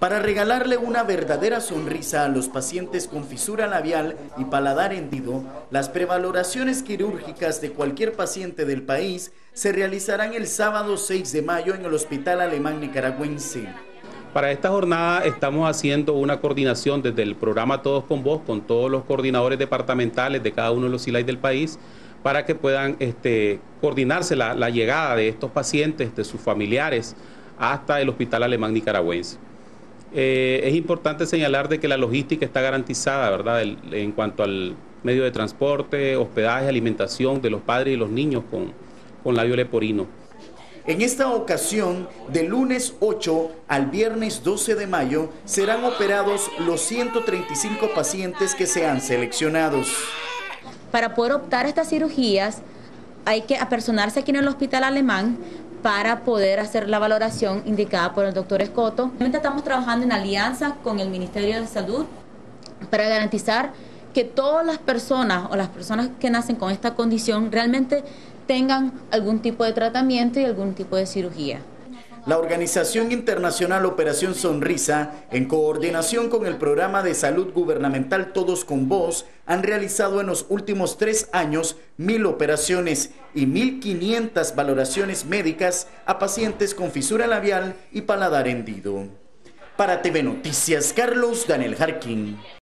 Para regalarle una verdadera sonrisa a los pacientes con fisura labial y paladar hendido, las prevaloraciones quirúrgicas de cualquier paciente del país se realizarán el sábado 6 de mayo en el Hospital Alemán Nicaragüense. Para esta jornada estamos haciendo una coordinación desde el programa Todos con Vos, con todos los coordinadores departamentales de cada uno de los CILAI del país, para que puedan coordinarse la llegada de estos pacientes, de sus familiares, hasta el Hospital Alemán Nicaragüense. Es importante señalar de que la logística está garantizada, ¿verdad?, en cuanto al medio de transporte, hospedaje, alimentación de los padres y los niños con labio leporino. En esta ocasión, de lunes 8 al viernes 12 de mayo, serán operados los 135 pacientes que sean seleccionados. Para poder optar a estas cirugías, hay que apersonarse aquí en el Hospital Alemán para poder hacer la valoración indicada por el doctor Escoto. Realmente estamos trabajando en alianza con el Ministerio de Salud para garantizar que todas las personas o las personas que nacen con esta condición realmente tengan algún tipo de tratamiento y algún tipo de cirugía. La Organización Internacional Operación Sonrisa, en coordinación con el Programa de Salud Gubernamental Todos con Vos, han realizado en los últimos 3 años 1000 operaciones y 1500 valoraciones médicas a pacientes con fisura labial y paladar hendido. Para TV Noticias, Carlos Daniel Jarquín.